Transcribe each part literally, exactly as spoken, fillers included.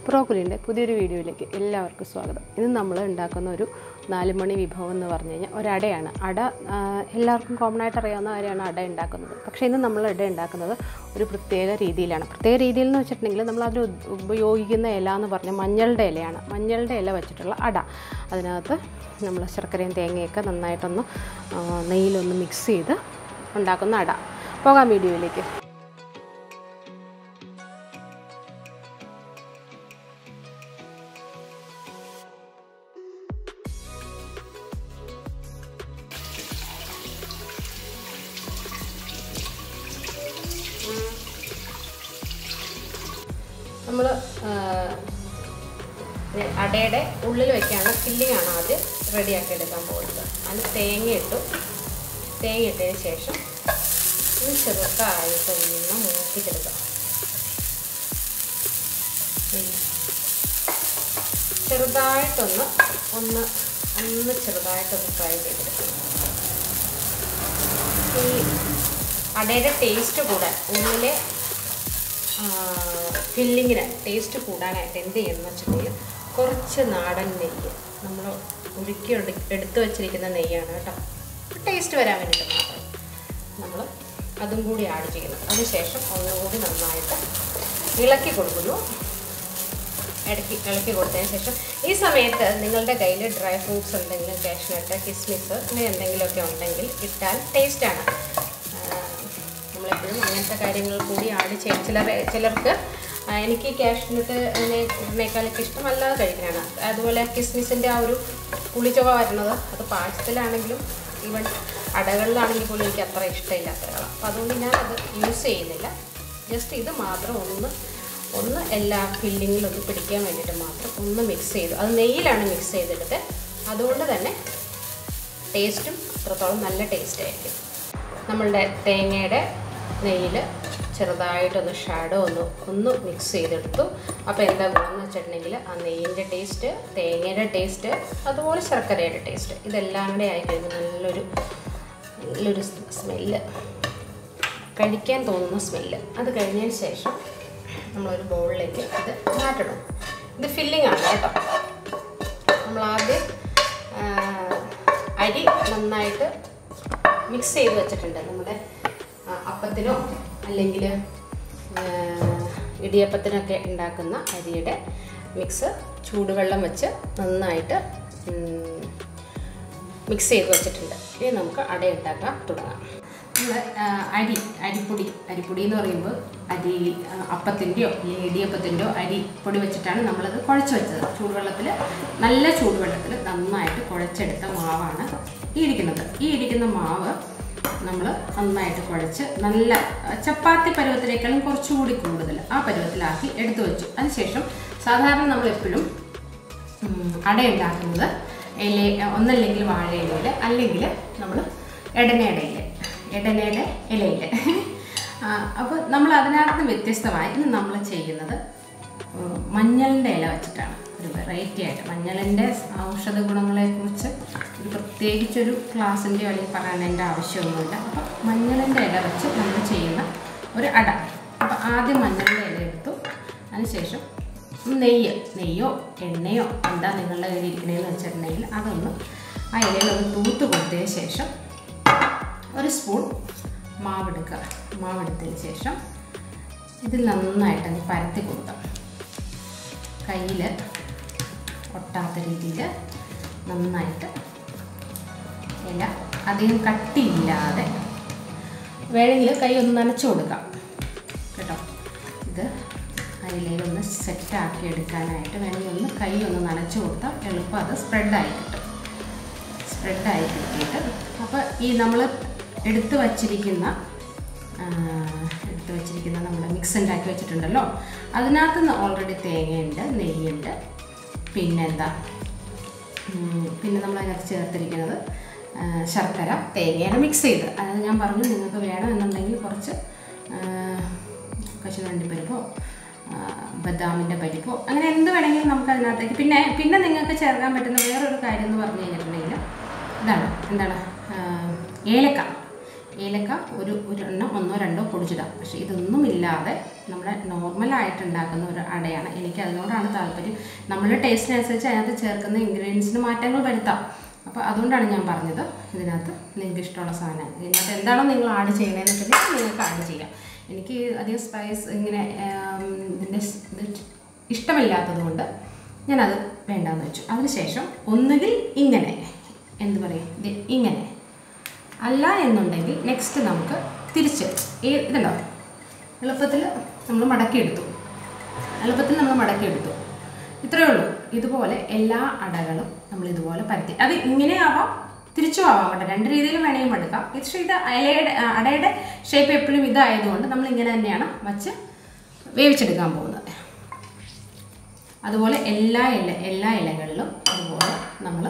Pro-Culina പുതിയൊരു വീഡിയോയിലേക്ക് എല്ലാവർക്കും സ്വാഗതം. ഇന്ന് നമ്മൾ ഉണ്ടാക്കുന്ന ഒരു നാല് മണി വിഭവം എന്ന് പറഞ്ഞു കഴിഞ്ഞാൽ ഒരു അടയാണ്. അട എല്ലാവർക്കും കോമൺ ആയിട്ട് അറിയാവുന്ന കാര്യമാണ് അട ഉണ്ടാക്കുന്നത്. പക്ഷേ ഇന്ന് നമ്മൾ അട ഉണ്ടാക്കുന്നത് ഒരു പ്രത്യേക രീതിയിലാണ്. പ്രത്യേക രീതിയിൽ എന്ന് വെച്ചിട്ടുണ്ടെങ്കിൽ നമ്മൾ അതിൽ ഉപയോഗിക്കുന്ന ഇല എന്ന് പറഞ്ഞാൽ മഞ്ഞളുടെ ഇലയാണ്. മഞ്ഞളുടെ ഇല വെച്ചിട്ടുള്ള അട. അതിനകത്ത് നമ്മൾ ശർക്കരയും തേങ്ങയൊക്കെ നന്നായിട്ടൊന്ന് നെയ്യിലൊന്ന് മിക്സ് ചെയ്ത് ഉണ്ടാക്കുന്ന അട. പോകാം വീഡിയോയിലേക്ക്. നമ്മൾ അടയുടെ ഉള്ളിൽ വയ്ക്കാനുള്ള ഫില്ലിംഗ് ആണ് ആദ്യം റെഡിയാക്കി എടുക്കാൻ പോകുന്നത്. അതിന് തേങ്ങ ഇട്ടു. തേങ്ങ ഇട്ടതിന് ശേഷം ഇത് ചെറുതായിട്ടൊന്ന് മൂപ്പിച്ചെടുക്കാം. ചെറുതായിട്ടൊന്ന് ഒന്ന് ഒന്ന് ചെറുതായിട്ടൊന്ന് ഫ്രൈ ചെയ്തെടുക്കാം. ഈ അടയുടെ ടേസ്റ്റ് കൂടാൻ ഉള്ളിലെ ഫില്ലിങ്ങിന് ടേസ്റ്റ് കൂടാനായിട്ട് എന്ത് ചെയ്യണമെന്ന് വെച്ചിട്ടുണ്ടെങ്കിൽ കുറച്ച് നാടൻ നെയ്യ് നമ്മൾ ഉരുക്കി എടുത്ത് വെച്ചിരിക്കുന്ന നെയ്യാണ് കേട്ടോ. ടേസ്റ്റ് വരാൻ വേണ്ടിയിട്ട് മാത്രം നമ്മൾ അതും കൂടി ആഡ് ചെയ്യുന്നു. അതിനുശേഷം ഒന്നുകൂടി നന്നായിട്ട് ഇളക്കി കൊടുക്കുന്നു. ഇടയ്ക്ക് ഇളക്കി കൊടുത്തതിന് ശേഷം ഈ സമയത്ത് നിങ്ങളുടെ കയ്യിൽ ഡ്രൈ ഫ്രൂട്ട്സ് എന്തെങ്കിലും കാഷ്നട്ട് കിസ്മിസ് അങ്ങനെ എന്തെങ്കിലുമൊക്കെ ഉണ്ടെങ്കിൽ ഇട്ടാൽ ടേസ്റ്റാണ്. നമ്മളെപ്പോഴും അങ്ങനത്തെ കാര്യങ്ങൾ കൂടി ആഡ് ചെയ്യും. ചിലർ ചിലർക്ക് എനിക്ക് കാഷ്നട്ട് ഇതിനേക്കാളൊക്കെ ഇഷ്ടം അല്ലാതെ കഴിക്കാനാണ്. അതുപോലെ കിസ്മിസിൻ്റെ ആ ഒരു പുളിച്ചുവ വരുന്നത് അത് പായസത്തിലാണെങ്കിലും ഈവൻ അടകളിലാണെങ്കിൽ പോലും എനിക്ക് അത്ര ഇഷ്ടമില്ലാത്തതാണ്. അപ്പോൾ അതുകൊണ്ട് ഞാൻ അത് യൂസ് ചെയ്യുന്നില്ല. ജസ്റ്റ് ഇത് മാത്രം ഒന്ന് ഒന്ന് എല്ലാ ഫില്ലിങ്ങിലൊന്ന് പിടിക്കാൻ വേണ്ടിയിട്ട് മാത്രം ഒന്ന് മിക്സ് ചെയ്തു. അത് നെയ്യിലാണ് മിക്സ് ചെയ്തെടുത്ത്. അതുകൊണ്ട് തന്നെ ടേസ്റ്റും അത്രത്തോളം നല്ല ടേസ്റ്റ് ആയിരിക്കും. നമ്മളുടെ തേങ്ങയുടെ നെയ്യിൽ ചെറുതായിട്ടൊന്ന് ഷാഡോ ഒന്ന് ഒന്ന് മിക്സ് ചെയ്തെടുത്തു. അപ്പോൾ എന്താ ഗുണമെന്ന് വെച്ചിട്ടുണ്ടെങ്കിൽ ആ നെയ്യിൻ്റെ ടേസ്റ്റ്, തേങ്ങയുടെ ടേസ്റ്റ്, അതുപോലെ ശർക്കരയുടെ ടേസ്റ്റ് ഇതെല്ലാം കൂടെ ആയിക്കഴിഞ്ഞാൽ നല്ലൊരു നല്ലൊരു സ്മെല്ല്, കഴിക്കാൻ തോന്നുന്ന സ്മെല്ല്. അത് കഴിഞ്ഞതിന് ശേഷം നമ്മളൊരു ബൗളിലേക്ക് ഇത് മാറ്റണം. ഇത് ഫില്ലിംഗ് ആണ് കേട്ടോ. നമ്മളാദ്യം അരി നന്നായിട്ട് മിക്സ് ചെയ്ത് വെച്ചിട്ടുണ്ട്. നമ്മുടെ അപ്പത്തിനോ അല്ലെങ്കിൽ ഇടിയപ്പത്തിനൊക്കെ ഉണ്ടാക്കുന്ന അരിയുടെ മിക്സ് ചൂടുവെള്ളം വെച്ച് നന്നായിട്ട് മിക്സ് ചെയ്ത് വെച്ചിട്ടുണ്ട്. ഇനി നമുക്ക് അട ഉണ്ടാക്കാൻ തുടങ്ങാം. നമ്മൾ അരി അരിപ്പൊടി അരിപ്പൊടി എന്ന് പറയുമ്പോൾ അരി അപ്പത്തിൻ്റെയോ അല്ലെങ്കിൽ ഇടിയപ്പത്തിൻ്റെയോ അരിപ്പൊടി വെച്ചിട്ടാണ് നമ്മളത് കുഴച്ച് വെച്ചത്. ചൂടുവെള്ളത്തിൽ നല്ല ചൂടുവെള്ളത്തിൽ നന്നായിട്ട് കുഴച്ചെടുത്ത മാവാണ് ഈ ഇരിക്കുന്നത്. ഈ ഇരിക്കുന്ന മാവ് നമ്മൾ നന്നായിട്ട് കുഴച്ച് നല്ല ചപ്പാത്തി പരുവത്തിനേക്കാളും കുറച്ചുകൂടി കൂടുതൽ ആ പരുവത്തിലാക്കി എടുത്തു വെച്ചു. അതിനുശേഷം സാധാരണ നമ്മളെപ്പോഴും അട ഉണ്ടാക്കുന്നത് ഇല ഒന്നല്ലെങ്കിൽ വാഴയിലയിൽ അല്ലെങ്കിൽ നമ്മൾ എടനയുടെ ഇല എടനയുടെ ഇലയിൽ. അപ്പോൾ നമ്മൾ അതിനകത്ത് വ്യത്യസ്തമായി ഇന്ന് നമ്മൾ ചെയ്യുന്നത് മഞ്ഞളിൻ്റെ ഇല വെച്ചിട്ടാണ്. ഒരു വെറൈറ്റി ആയിട്ട് മഞ്ഞളിൻ്റെ ഔഷധ ഗുണങ്ങളെക്കുറിച്ച് ഒരു പ്രത്യേകിച്ചൊരു ക്ലാസ്സിൻ്റെയോ അല്ലെങ്കിൽ പറയാനതിൻ്റെ ആവശ്യമൊന്നുമില്ല. അപ്പോൾ മഞ്ഞളിൻ്റെ ഇല വെച്ച് നമ്മൾ ചെയ്യുന്ന ഒരു അട. അപ്പോൾ ആദ്യം മഞ്ഞളിൻ്റെ ഇല എടുത്തു. അതിനുശേഷം നെയ്യ് നെയ്യോ എണ്ണയോ എന്താ നിങ്ങളുടെ കയ്യിൽ ഇരിക്കണേന്ന് വെച്ചിട്ടുണ്ടെങ്കിൽ അതൊന്ന് ആ ഇലയിലൊന്ന് തൂത്ത് കൊടുത്തതിന് ശേഷം ഒരു സ്പൂൺ മാവെടുക്കുക. മാവെടുത്തതിന് ശേഷം ഇതിൽ നന്നായിട്ടങ്ങ് പരത്തി കൊടുക്കാം. കയ്യിൽ ഒട്ടാത്ത രീതിയിൽ നന്നായിട്ട് ഇല അധികം കട്ടിയില്ലാതെ വേണമെങ്കിൽ കൈ ഒന്ന് നനച്ചു കൊടുക്കാം കേട്ടോ. ഇത് അതിലൊന്ന് സെറ്റാക്കി എടുക്കാനായിട്ട് വേണമെങ്കിൽ ഒന്ന് കൈ ഒന്ന് നനച്ചു കൊടുത്താൽ എളുപ്പം അത് സ്പ്രെഡായി കിട്ടും. സ്പ്രെഡായി കിട്ടിയിട്ട് അപ്പോൾ ഈ നമ്മൾ എടുത്തു വച്ചിരിക്കുന്ന എടുത്തു വച്ചിരിക്കുന്ന നമ്മൾ മിക്സ് ഉണ്ടാക്കി വെച്ചിട്ടുണ്ടല്ലോ അതിനകത്ത് നിന്ന് ഓൾറെഡി തേങ്ങയുണ്ട്, നെയ്യുണ്ട്, പിന്നെന്താ പിന്നെ നമ്മൾ അതിനകത്ത് ചേർത്തിരിക്കുന്നത് ശർക്കര തേങ്ങയാണ് മിക്സ് ചെയ്ത്. അതായത് ഞാൻ പറഞ്ഞു നിങ്ങൾക്ക് വേണം എന്നുണ്ടെങ്കിൽ കുറച്ച് കശുവണ്ടി പരിപ്പോ ബദാമിൻ്റെ പരിപ്പോ അങ്ങനെ എന്ത് വേണമെങ്കിലും നമുക്ക് അതിനകത്തേക്ക് പിന്നെ പിന്നെ നിങ്ങൾക്ക് ചേർക്കാൻ പറ്റുന്ന വേറൊരു കാര്യം എന്ന് പറഞ്ഞു കഴിഞ്ഞിട്ടുണ്ടെങ്കിൽ ഇതാണ് എന്താണ് ഏലക്ക ഏലക്ക ഒരു ഒരു എണ്ണം ഒന്നോ രണ്ടോ പൊടിച്ചിടാം. പക്ഷേ ഇതൊന്നും ഇല്ലാതെ നമ്മുടെ നോർമലായിട്ട് ഉണ്ടാക്കുന്ന ഒരു അടയാണ്. എനിക്ക് അതിനോടാണ് താല്പര്യം. നമ്മളുടെ ടേസ്റ്റിനനുസരിച്ച് അതിനകത്ത് ചേർക്കുന്ന ഇൻഗ്രീഡിയൻസിന് മാറ്റങ്ങൾ വരുത്താം. അപ്പോൾ അതുകൊണ്ടാണ് ഞാൻ പറഞ്ഞത് ഇതിനകത്ത് നിങ്ങൾക്ക് ഇഷ്ടമുള്ള സാധനം ഇതിനകത്ത് എന്താണോ നിങ്ങൾ ആഡ് ചെയ്യണമെന്ന് വെച്ചാൽ നിങ്ങൾക്ക് ആഡ് ചെയ്യാം. എനിക്ക് അധികം സ്പൈസ് ഇങ്ങനെ ഇതിൻ്റെ ഇഷ്ടമില്ലാത്തത് കൊണ്ട് ഞാനത് വേണ്ടാന്ന് വെച്ചു. അതിനുശേഷം ഒന്നുകിൽ ഇങ്ങനെ എന്ത് പറയും ഇത് ഇങ്ങനെ അല്ല എന്നുണ്ടെങ്കിൽ നെക്സ്റ്റ് നമുക്ക് തിരിച്ച് ഇതുണ്ടോ എളുപ്പത്തിൽ നമ്മൾ മടക്കിയെടുത്തു എളുപ്പത്തിൽ നമ്മൾ മടക്കിയെടുത്തു ഇത്രയേ ഉള്ളൂ. ഇതുപോലെ എല്ലാ അടകളും നമ്മൾ ഇതുപോലെ പരത്തി അത് ഇങ്ങനെ ആവാം തിരിച്ചും ആവാം കേട്ടോ. രണ്ട് രീതിയിലും വേണമെങ്കിൽ എടുക്കാം. പക്ഷേ ഇത് ഇലയുടെ അടയുടെ ഷേപ്പ് എപ്പോഴും ഇതായതുകൊണ്ട് നമ്മൾ ഇങ്ങനെ തന്നെയാണ് വച്ച് വേവിച്ചെടുക്കാൻ പോകുന്നത്. അതുപോലെ എല്ലാ ഇല എല്ലാ ഇലകളിലും അതുപോലെ നമ്മൾ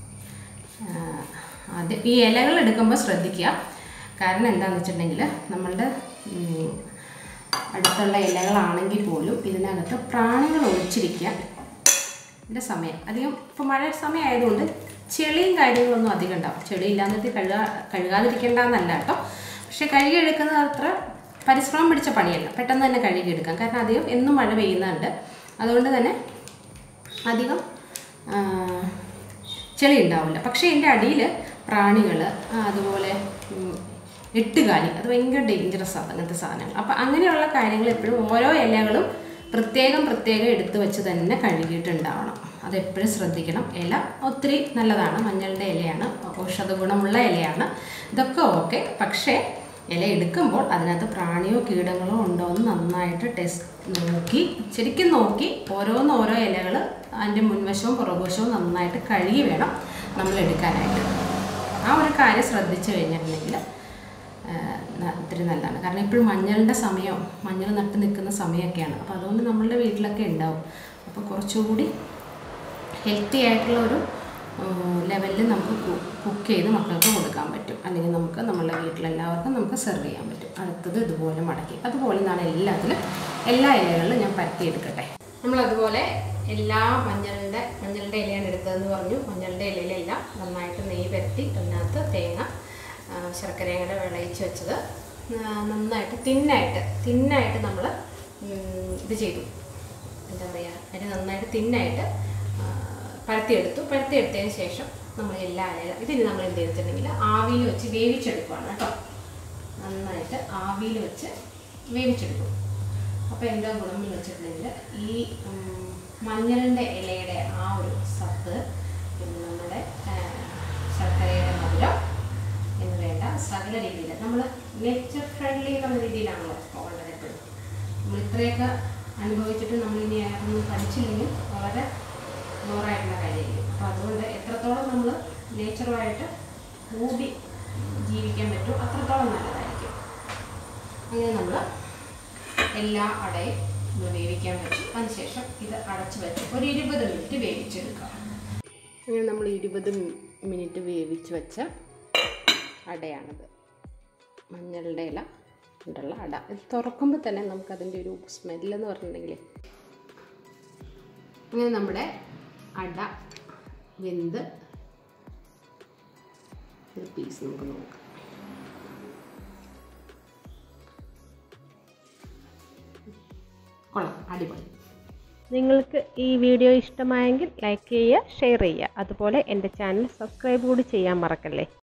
ആദ്യം ഈ ഇലകൾ എടുക്കുമ്പോൾ ശ്രദ്ധിക്കുക. കാരണം എന്താണെന്ന് വെച്ചിട്ടുണ്ടെങ്കിൽ നമ്മളുടെ അടുത്തുള്ള ഇലകളാണെങ്കിൽ പോലും ഇതിനകത്ത് പ്രാണികൾ ഒഴിച്ചിരിക്കാൻ ഇതിൻ്റെ സമയം അധികം ഇപ്പോൾ മഴ സമയം ആയതുകൊണ്ട് ചെളിയും കാര്യങ്ങളൊന്നും അധികം ഉണ്ടാവും. ചെളി ഇല്ലാന്നിട്ട് കഴുകാ കഴുകാതിരിക്കേണ്ടെന്നല്ല കേട്ടോ. പക്ഷേ കഴുകിയെടുക്കുന്നത് അത്ര പരിശ്രമം പിടിച്ച പണിയല്ല. പെട്ടെന്ന് തന്നെ കഴുകിയെടുക്കാം. കാരണം അധികം എന്നും മഴ പെയ്യുന്നുണ്ട്. അതുകൊണ്ട് തന്നെ അധികം ചെളി ഉണ്ടാവില്ല. പക്ഷേ ഇതിൻ്റെ അടിയിൽ പ്രാണികൾ അതുപോലെ എട്ടുകാലി അത് ഭയങ്കര ഡേഞ്ചറസ് ആണ് അങ്ങനത്തെ സാധനങ്ങൾ. അപ്പോൾ അങ്ങനെയുള്ള കാര്യങ്ങൾ എപ്പോഴും ഓരോ ഇലകളും പ്രത്യേകം പ്രത്യേകം എടുത്തു വെച്ച് തന്നെ കഴുകിയിട്ടുണ്ടാവണം. അതെപ്പോഴും ശ്രദ്ധിക്കണം. ഇല ഒത്തിരി നല്ലതാണ്. മഞ്ഞളുടെ ഇലയാണ്, ഔഷധ ഗുണമുള്ള ഇലയാണ്. ഇതൊക്കെ ഓക്കെ. പക്ഷേ ഇല എടുക്കുമ്പോൾ അതിനകത്ത് പ്രാണിയോ കീടങ്ങളോ ഉണ്ടോ എന്ന് നന്നായിട്ട് ടെസ്റ്റ് നോക്കി ശരിക്കും നോക്കി ഓരോന്ന് ഓരോ ഇലകൾ അതിൻ്റെ മുൻവശവും പുറകുവശവും നന്നായിട്ട് കഴുകി വേണം നമ്മൾ എടുക്കാനായിട്ട്. ആ ഒരു കാര്യം ശ്രദ്ധിച്ചു കഴിഞ്ഞിട്ടുണ്ടെങ്കിൽ ഒത്തിരി നല്ലതാണ്. കാരണം എപ്പോഴും മഞ്ഞളുടെ സമയം മഞ്ഞൾ നട്ട് നിൽക്കുന്ന സമയമൊക്കെയാണ്. അപ്പോൾ അതുകൊണ്ട് നമ്മളുടെ വീട്ടിലൊക്കെ ഉണ്ടാവും. അപ്പോൾ കുറച്ചുകൂടി ഹെൽത്തി ആയിട്ടുള്ള ഒരു ലെവലിൽ നമുക്ക് കുക്ക് ചെയ്ത് മക്കൾക്ക് കൊടുക്കാൻ പറ്റും. അല്ലെങ്കിൽ നമുക്ക് നമ്മളുടെ വീട്ടിലെല്ലാവർക്കും നമുക്ക് സെർവ് ചെയ്യാൻ പറ്റും. അടുത്തത് ഇതുപോലെ മടക്കി അതുപോലെ നിന്നാണ് എല്ലാത്തിലും എല്ലാ ഇലകളിലും ഞാൻ പരത്തിയെടുക്കട്ടെ. നമ്മളതുപോലെ എല്ലാ മഞ്ഞളുടെ മഞ്ഞളുടെ ഇലയാണ് എടുത്തതെന്ന് പറഞ്ഞു. മഞ്ഞളുടെ ഇലയിലെല്ലാം നന്നായിട്ട് നെയ്യ് പരത്തി അതിനകത്ത് തേങ്ങ ശർക്കരയും കൂടെ വിളയിച്ച് വെച്ചത് നന്നായിട്ട് തിന്നായിട്ട് തിന്നായിട്ട് നമ്മൾ ഇത് ചെയ്തു. എന്താ പറയുക അതിന് നന്നായിട്ട് തിന്നായിട്ട് പരത്തിയെടുത്തു. പരത്തിയെടുത്തതിന് ശേഷം നമ്മൾ എല്ലാ ഇല ഇതിന് നമ്മൾ എന്ത് ചെയ്തിട്ടുണ്ടെങ്കിൽ ആവിയിൽ വെച്ച് വേവിച്ചെടുക്കുകയാണ് കേട്ടോ. നന്നായിട്ട് ആവിയിൽ വെച്ച് വേവിച്ചെടുക്കും. അപ്പോൾ എന്താ ഗുണം എന്ന് വെച്ചിട്ടുണ്ടെങ്കിൽ ഈ മഞ്ഞളിൻ്റെ ഇലയുടെ ആ ഒരു സത്ത് പിന്നെ നമ്മുടെ ശർക്കരയുടെ മധുരം എന്ന് വേണ്ട സകല രീതിയിൽ നമ്മൾ നേച്ചർ ഫ്രണ്ട്ലി എന്നുള്ള രീതിയിലാണല്ലോ പോകേണ്ടത്. എപ്പോഴും നമ്മൾ ഇത്രയൊക്കെ അനുഭവിച്ചിട്ട് നമ്മളിനി ഒന്നും പഠിച്ചില്ലെങ്കിൽ വളരെ ബോറായിട്ടുള്ള കാര്യമായിരിക്കും. അപ്പോൾ അതുകൊണ്ട് എത്രത്തോളം നമ്മൾ നേച്ചറുമായിട്ട് കൂടി ജീവിക്കാൻ പറ്റും അത്രത്തോളം നല്ലതായിരിക്കും. അങ്ങനെ നമ്മൾ എല്ലാ അടയും നമ്മൾ വേവിക്കാൻ വെച്ചു. അതിനുശേഷം ഇത് അടച്ച് വെച്ച് ഒരു ഇരുപത് മിനിറ്റ് വേവിച്ചെടുക്കാം. അങ്ങനെ നമ്മൾ ഇരുപത് മിനിറ്റ് വേവിച്ച് വെച്ച അടയാണിത്. മഞ്ഞളുടെ ഇല കൊണ്ടുള്ള അട. ഇത് തുറക്കുമ്പോൾ തന്നെ നമുക്കതിൻ്റെ ഒരു സ്മെല്ലെന്ന് പറഞ്ഞിട്ടുണ്ടെങ്കിൽ അങ്ങനെ നമ്മുടെ അട വെന്ത് ഒരു പീസ് നമുക്ക് നോക്കാം. കൊള്ളാം, അടിപൊളി. നിങ്ങൾക്ക് ഈ വീഡിയോ ഇഷ്ടമായെങ്കിൽ ലൈക്ക് ചെയ്യുക, ഷെയർ ചെയ്യുക. അതുപോലെ എൻ്റെ ചാനൽ സബ്സ്ക്രൈബ് കൂടി ചെയ്യാൻ മറക്കല്ലേ.